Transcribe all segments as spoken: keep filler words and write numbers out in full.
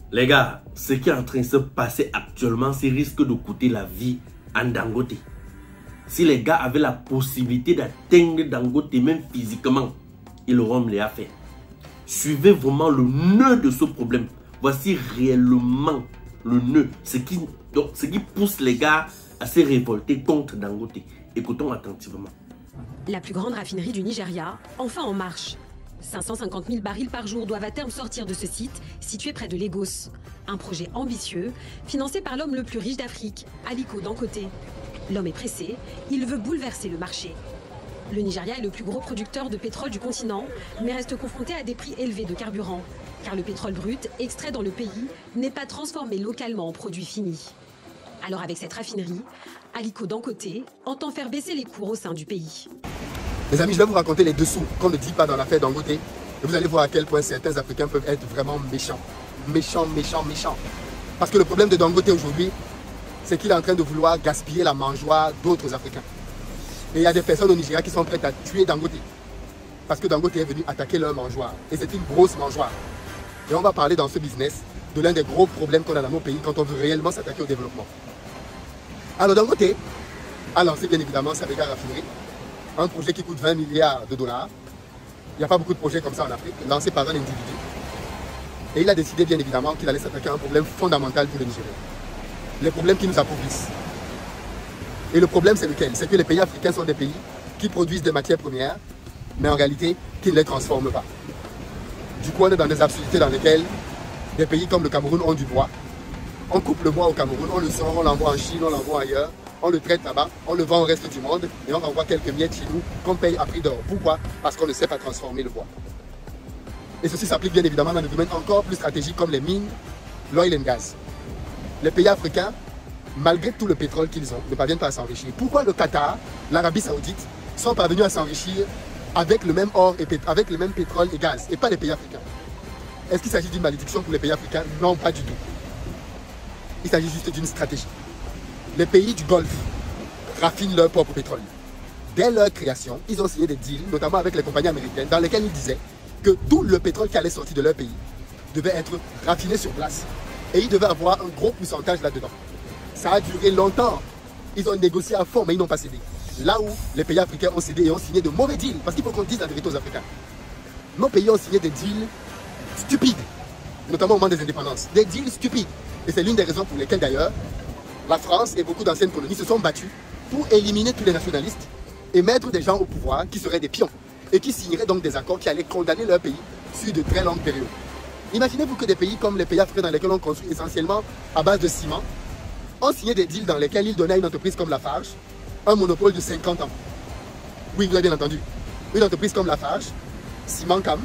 Les gars, ce qui est en train de se passer actuellement, c'est risque de coûter la vie à Dangote. Si les gars avaient la possibilité d'atteindre Dangote, même physiquement, ils l'auront les fait. Suivez vraiment le nœud de ce problème. Voici réellement le nœud. Ce qui, donc, ce qui pousse les gars à se révolter contre Dangote. Écoutons attentivement. La plus grande raffinerie du Nigeria, enfin en marche. cinq cent cinquante mille barils par jour doivent à terme sortir de ce site, situé près de Lagos. Un projet ambitieux, financé par l'homme le plus riche d'Afrique, Aliko Dangote. L'homme est pressé, il veut bouleverser le marché. Le Nigeria est le plus gros producteur de pétrole du continent, mais reste confronté à des prix élevés de carburant, car le pétrole brut, extrait dans le pays, n'est pas transformé localement en produit fini. Alors avec cette raffinerie, Aliko Dangote entend faire baisser les cours au sein du pays. Les amis, je vais vous raconter les dessous qu'on ne dit pas dans l'affaire Dangote. Et vous allez voir à quel point certains Africains peuvent être vraiment méchants. Méchants, méchants, méchants. Parce que le problème de Dangote aujourd'hui, c'est qu'il est en train de vouloir gaspiller la mangeoire d'autres Africains. Et il y a des personnes au Nigeria qui sont prêtes à tuer Dangote. Parce que Dangote est venu attaquer leur mangeoire. Et c'est une grosse mangeoire. Et on va parler dans ce business de l'un des gros problèmes qu'on a dans nos pays quand on veut réellement s'attaquer au développement. Alors Dangote a lancé bien évidemment sa méga raffinerie. Un projet qui coûte vingt milliards de dollars. Il n'y a pas beaucoup de projets comme ça en Afrique, lancé par un individu. Et il a décidé bien évidemment qu'il allait s'attaquer à un problème fondamental pour le Nigeria. Les problèmes qui nous appauvrissent. Et le problème c'est lequel? C'est que les pays africains sont des pays qui produisent des matières premières, mais en réalité qui ne les transforment pas. Du coup on est dans des absurdités dans lesquelles des pays comme le Cameroun ont du bois. On coupe le bois au Cameroun, on le sort, on l'envoie en Chine, on l'envoie ailleurs. On le traite là-bas, on le vend au reste du monde et on envoie quelques miettes chez nous qu'on paye à prix d'or. Pourquoi? Parce qu'on ne sait pas transformer le bois. Et ceci s'applique bien évidemment dans des domaines encore plus stratégiques comme les mines, l'oil and gas. Les pays africains, malgré tout le pétrole qu'ils ont, ne parviennent pas à s'enrichir. Pourquoi le Qatar, l'Arabie Saoudite sont parvenus à s'enrichir avec le même or et avec le même pétrole et gaz et pas les pays africains? Est-ce qu'il s'agit d'une malédiction pour les pays africains? Non, pas du tout. Il s'agit juste d'une stratégie. Les pays du Golfe raffinent leur propre pétrole. Dès leur création, ils ont signé des deals, notamment avec les compagnies américaines, dans lesquels ils disaient que tout le pétrole qui allait sortir de leur pays devait être raffiné sur place. Et ils devaient avoir un gros pourcentage là-dedans. Ça a duré longtemps. Ils ont négocié à fond, mais ils n'ont pas cédé. Là où les pays africains ont cédé et ont signé de mauvais deals, parce qu'il faut qu'on dise la vérité aux Africains. Nos pays ont signé des deals stupides, notamment au moment des indépendances. Des deals stupides. Et c'est l'une des raisons pour lesquelles d'ailleurs, la France et beaucoup d'anciennes colonies se sont battues pour éliminer tous les nationalistes et mettre des gens au pouvoir qui seraient des pions et qui signeraient donc des accords qui allaient condamner leur pays sur de très longues périodes. Imaginez-vous que des pays comme les pays africains dans lesquels on construit essentiellement à base de ciment ont signé des deals dans lesquels ils donnaient à une entreprise comme Lafarge un monopole de cinquante ans. Oui, vous avez bien entendu. Une entreprise comme Lafarge, Ciment Cam,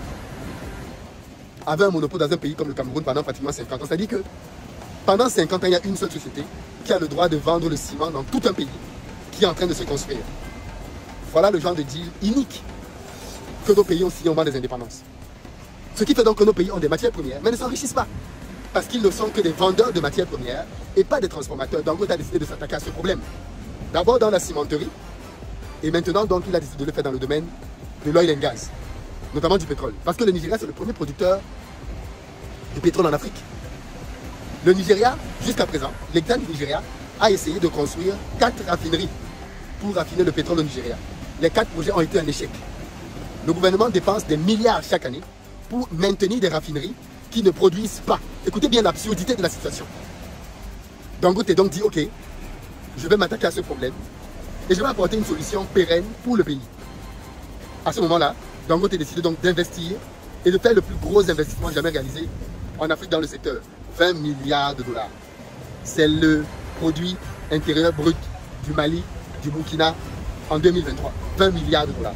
avait un monopole dans un pays comme le Cameroun pendant pratiquement cinquante ans. C'est-à-dire que pendant cinquante ans, il y a une seule société qui a le droit de vendre le ciment dans tout un pays qui est en train de se construire. Voilà le genre de deal unique que nos pays ont signé au moment des indépendances. Ce qui fait donc que nos pays ont des matières premières, mais ne s'enrichissent pas. Parce qu'ils ne sont que des vendeurs de matières premières et pas des transformateurs. Dangote a décidé de s'attaquer à ce problème. D'abord dans la cimenterie, et maintenant donc il a décidé de le faire dans le domaine de l'oil and gas, notamment du pétrole. Parce que le Nigeria, c'est le premier producteur de pétrole en Afrique. Le Nigeria, jusqu'à présent, l'État du Nigeria a essayé de construire quatre raffineries pour raffiner le pétrole au Nigeria. Les quatre projets ont été un échec. Le gouvernement dépense des milliards chaque année pour maintenir des raffineries qui ne produisent pas. Écoutez bien l'absurdité de la situation. Dangote donc dit, ok, je vais m'attaquer à ce problème et je vais apporter une solution pérenne pour le pays. À ce moment-là, Dangote décide donc d'investir et de faire le plus gros investissement jamais réalisé en Afrique dans le secteur. vingt milliards de dollars. C'est le produit intérieur brut du Mali, du Burkina en deux mille vingt-trois. vingt milliards de dollars.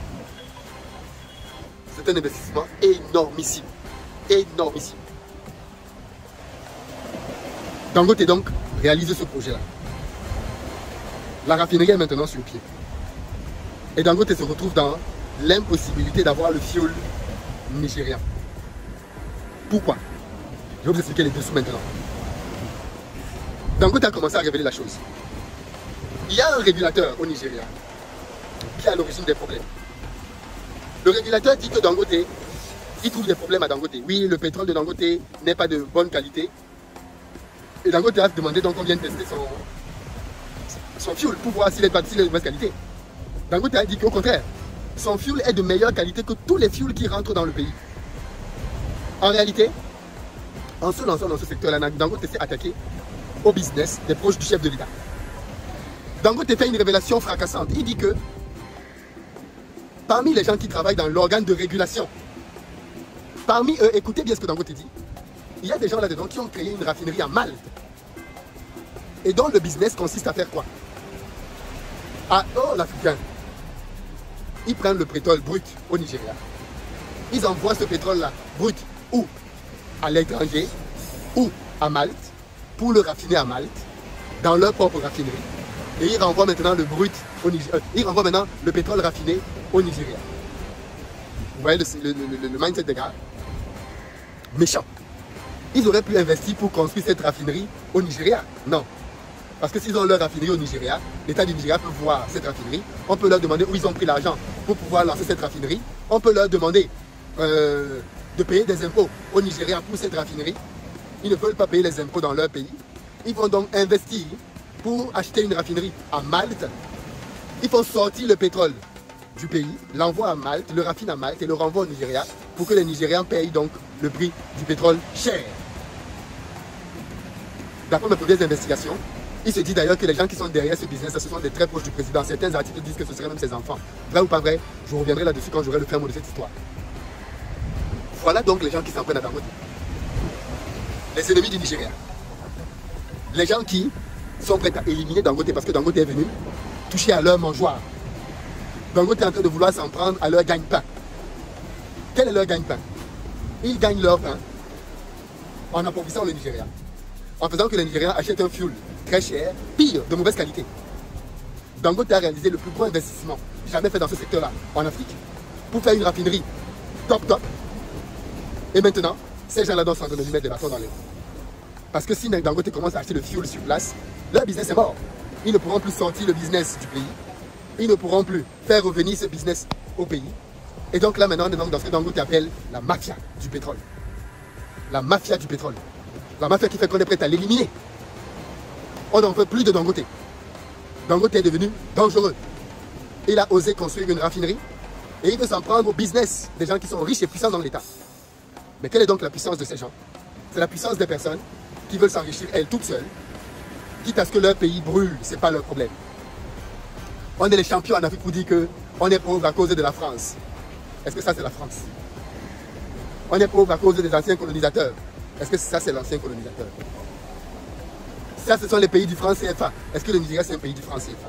C'est un investissement énormissime. Énormissime. Dangote donc réalise ce projet-là. La raffinerie est maintenant sur pied. Et Dangote se retrouve dans l'impossibilité d'avoir le fioul nigérien. Pourquoi? Je vais vous expliquer les dessous maintenant. Dangote a commencé à révéler la chose. Il y a un régulateur au Nigeria qui est à l'origine des problèmes. Le régulateur dit que Dangote, il trouve des problèmes à Dangote. Oui, le pétrole de Dangote n'est pas de bonne qualité Et Dangote a demandé donc qu'on vienne tester son, son fuel pour voir s'il est, est de mauvaise qualité. Dangote a dit qu'au contraire, son fuel est de meilleure qualité que tous les fuels qui rentrent dans le pays. En réalité, en se lançant dans ce secteur-là, Dangote s'est attaqué au business des proches du chef de l'État. Dangote fait une révélation fracassante. Il dit que parmi les gens qui travaillent dans l'organe de régulation, parmi eux, écoutez bien ce que Dangote dit, il y a des gens là-dedans qui ont créé une raffinerie à Malte et dont le business consiste à faire quoi? À oh l'Africain, ils prennent le pétrole brut au Nigeria. Ils envoient ce pétrole-là brut ou à l'étranger ou à Malte pour le raffiner à Malte dans leur propre raffinerie. Et ils renvoient maintenant le brut au Nigeria. Euh, ils renvoient maintenant le pétrole raffiné au Nigeria. Vous voyez le, le, le, le mindset des gars? Méchant. Ils auraient pu investir pour construire cette raffinerie au Nigeria. Non. Parce que s'ils ont leur raffinerie au Nigeria, l'État du Nigeria peut voir cette raffinerie. On peut leur demander où ils ont pris l'argent pour pouvoir lancer cette raffinerie. On peut leur demander euh, de payer des impôts au Nigeria pour cette raffinerie. Ils ne veulent pas payer les impôts dans leur pays. Ils vont donc investir pour acheter une raffinerie à Malte. Ils font sortir le pétrole du pays, l'envoient à Malte, le raffinent à Malte et le renvoient au Nigeria pour que les Nigérians payent donc le prix du pétrole cher. D'après mes premières investigations, il se dit d'ailleurs que les gens qui sont derrière ce business, ce sont des très proches du président. Certains articles disent que ce seraient même ses enfants. Vrai ou pas vrai, je reviendrai là-dessus quand j'aurai le fin mot de cette histoire. Voilà donc les gens qui s'en prennent à Dangote. Les ennemis du Nigeria. Les gens qui sont prêts à éliminer Dangote parce que Dangote est venu toucher à leur mangeoire. Dangote est en train de vouloir s'en prendre à leur gagne-pain. Quel est leur gagne-pain? Ils gagnent leur pain en appauvrissant le Nigeria. En faisant que les Nigériens achètent un fuel très cher, pire, de mauvaise qualité. Dangote a réalisé le plus gros investissement jamais fait dans ce secteur-là, en Afrique, pour faire une raffinerie top top. Et maintenant, ces gens-là doivent s'en train de lui mettre des bâtons dans les roues. Parce que si Dangote commence à acheter le fuel sur place, leur business est mort. Ils ne pourront plus sortir le business du pays. Ils ne pourront plus faire revenir ce business au pays. Et donc là maintenant, on est dans ce que Dangote appelle la mafia du pétrole. La mafia du pétrole. La mafia qui fait qu'on est prêt à l'éliminer. On n'en veut plus de Dangote. Dangote est devenu dangereux. Il a osé construire une raffinerie et il veut s'en prendre au business des gens qui sont riches et puissants dans l'État. Mais quelle est donc la puissance de ces gens? C'est la puissance des personnes qui veulent s'enrichir elles toutes seules, quitte à ce que leur pays brûle, ce n'est pas leur problème. On est les champions en Afrique pour dire qu'on est pauvre à cause de la France. Est-ce que ça c'est la France? On est pauvre à cause des anciens colonisateurs. Est-ce que ça c'est l'ancien colonisateur? Ça ce sont les pays du franc C F A. Est-ce que le Nigeria c'est un pays du franc C F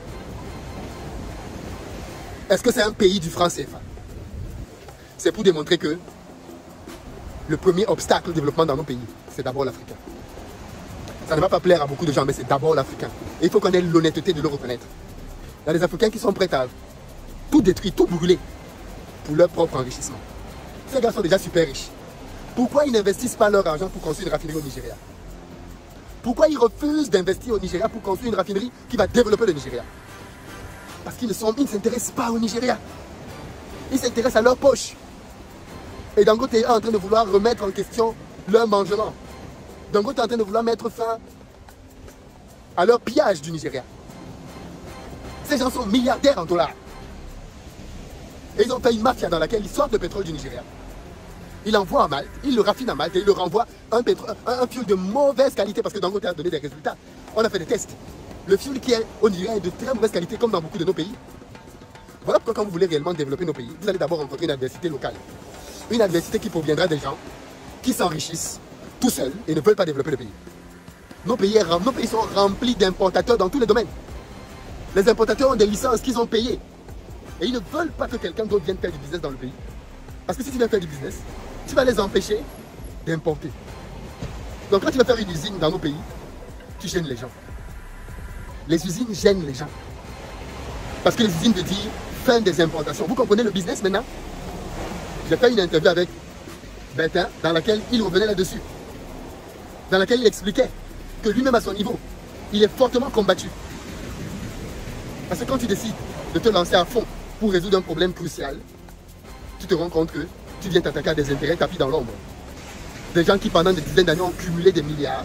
A? Est-ce que c'est un pays du franc C F A? C'est pour démontrer que le premier obstacle au développement dans nos pays, c'est d'abord l'Africain. Ça ne va pas plaire à beaucoup de gens, mais c'est d'abord l'Africain. Et il faut qu'on ait l'honnêteté de le reconnaître. Il y a des Africains qui sont prêts à tout détruire, tout brûler pour leur propre enrichissement. Ces gars sont déjà super riches. Pourquoi ils n'investissent pas leur argent pour construire une raffinerie au Nigeria? Pourquoi ils refusent d'investir au Nigeria pour construire une raffinerie qui va développer le Nigeria? Parce qu'ils ne sont, ils ne s'intéressent pas au Nigeria. Ils s'intéressent à leur poche. Et Dangote est en train de vouloir remettre en question leur mangement. Dangote est en train de vouloir mettre fin à leur pillage du Nigeria. Ces gens sont milliardaires en dollars. Et ils ont fait une mafia dans laquelle ils sortent le pétrole du Nigeria. Ils l'envoient à Malte, ils le raffinent à Malte et ils le renvoient un, pétrole, un, un fuel de mauvaise qualité parce que Dangote a donné des résultats. On a fait des tests. Le fuel qui est au Nigeria est de très mauvaise qualité comme dans beaucoup de nos pays. Voilà pourquoi quand vous voulez réellement développer nos pays, vous allez d'abord rencontrer une adversité locale. Une adversité qui proviendra des gens qui s'enrichissent tout seuls et ne veulent pas développer le pays. Nos pays, nos pays sont remplis d'importateurs dans tous les domaines. Les importateurs ont des licences qu'ils ont payées. Et ils ne veulent pas que quelqu'un d'autre vienne faire du business dans le pays. Parce que si tu viens faire du business, tu vas les empêcher d'importer. Donc quand tu vas faire une usine dans nos pays, tu gênes les gens. Les usines gênent les gens. Parce que les usines veulent dire fin des importations. Vous comprenez le business maintenant? J'ai fait une interview avec Bentin dans laquelle il revenait là-dessus. Dans laquelle il expliquait que lui-même à son niveau, il est fortement combattu. Parce que quand tu décides de te lancer à fond pour résoudre un problème crucial, tu te rends compte que tu viens t'attaquer à des intérêts tapis dans l'ombre. Des gens qui pendant des dizaines d'années ont cumulé des milliards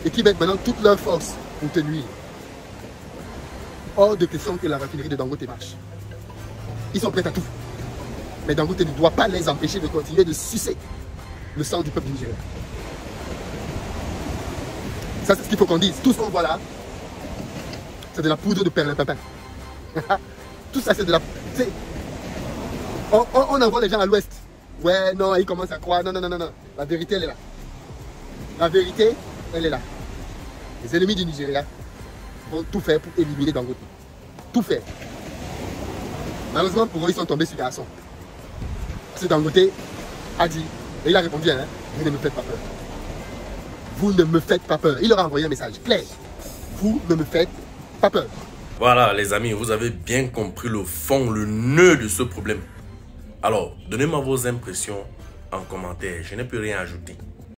et qui mettent maintenant toute leur force pour te nuire. Hors de question que la raffinerie de Dangote marche. Ils sont prêts à tout. Mais Dangote ne doit pas les empêcher de continuer de sucer le sang du peuple du Nigeria. Ça, c'est ce qu'il faut qu'on dise. Tout ce qu'on voit là, c'est de la poudre de perlimpinpin. Tout ça, c'est de la... On, on, on envoie les gens à l'ouest. Ouais, non, ils commencent à croire. Non, non, non, non, non. La vérité, elle est là. La vérité, elle est là. Les ennemis du Nigeria vont tout faire pour éliminer Dangote. Tout faire. Malheureusement, pour eux, ils sont tombés sur garçon. Parce que Dangote a dit, et il a répondu, hein, vous ne me faites pas peur. Vous ne me faites pas peur. Il leur a envoyé un message clair. Vous ne me faites pas peur. Voilà les amis, vous avez bien compris le fond, le nœud de ce problème. Alors, donnez-moi vos impressions en commentaire. Je n'ai plus rien à ajouter.